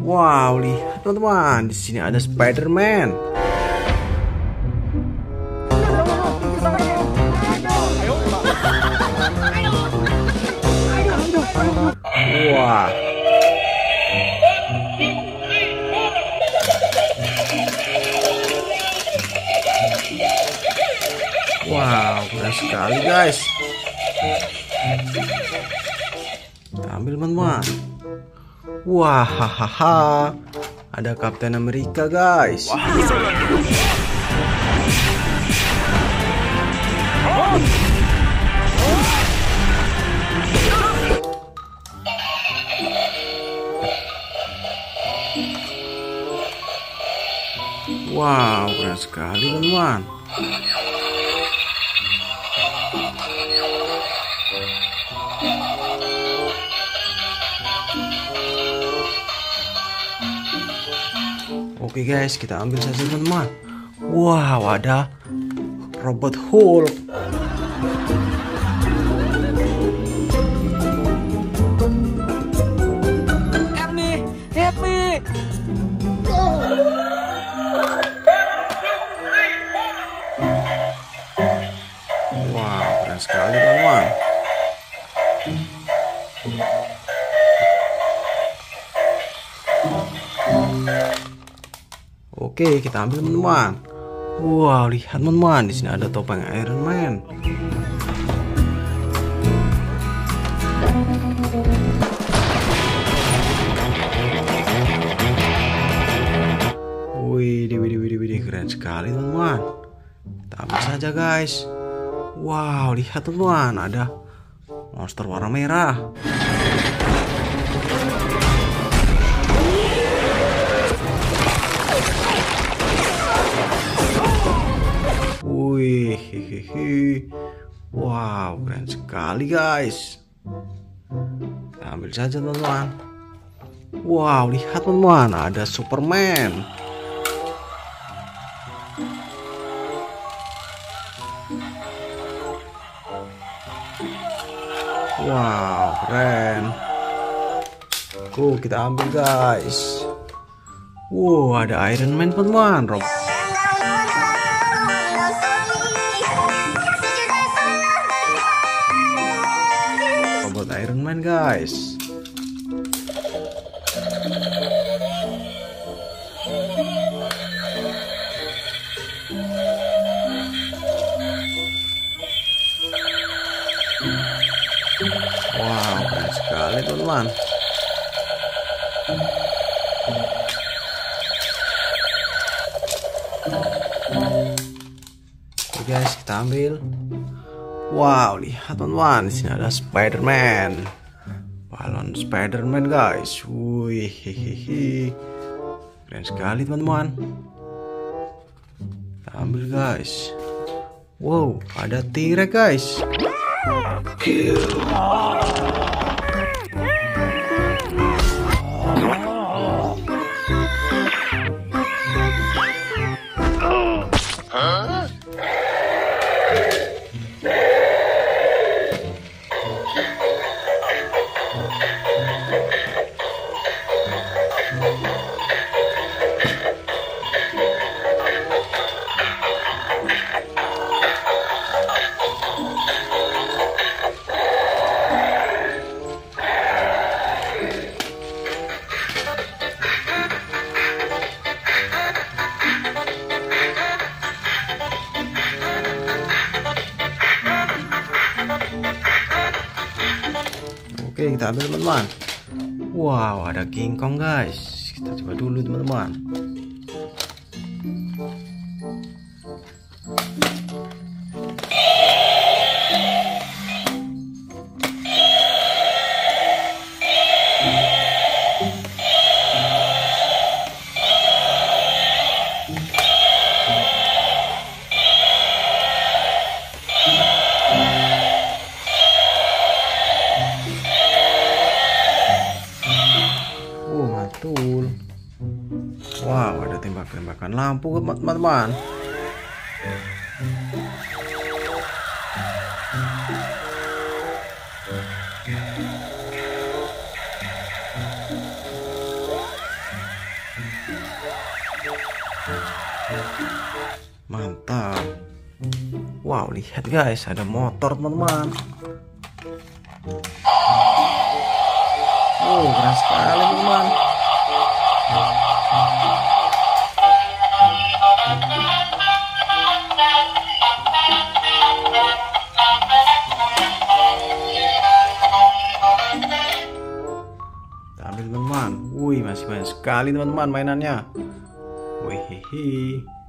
Wow, lihat teman-teman, di sini ada Spider-Man. Wah. Wow, keren sekali guys. Kita ambil teman-teman. Wah, hahaha. Ada Kapten Amerika guys. Wow, keren sekali teman-teman. Oke guys, kita ambil saja teman-teman. Wow, ada robot Hulk. Help me! Help me! Wow, keren sekali teman-teman. Oke, kita ambil teman-teman. Wow, lihat teman-teman, di sini ada topeng Iron Man. Widih, keren sekali teman-teman. Kita ambil saja guys. Wow, lihat teman-teman, ada monster warna merah. Wih, wow, keren sekali guys. Kita ambil saja teman-teman. Wow, lihat teman-teman, ada Superman. Wow, keren. Kita ambil guys. Wow, ada Iron Man teman-teman. Robot Iron Man guys. Wow, keren sekali teman-teman. Oke guys, kita ambil. Wow, lihat teman-teman, di sini ada Spider-Man. Balon Spider-Man guys. Wih, keren sekali teman-teman. Kita ambil guys. Wow, ada T-Rex guys. Oke, kita ambil teman-teman. Wow, ada King Kong guys. Kita coba dulu teman-teman. Mantul. Wow, ada tembak-tembakan lampu teman-teman. Mantap. Wow, lihat guys, ada motor teman-teman. Oh, keren sekali teman-teman. Ambil teman-teman. Wih, masih banyak sekali teman-teman mainannya. Wih, hihi.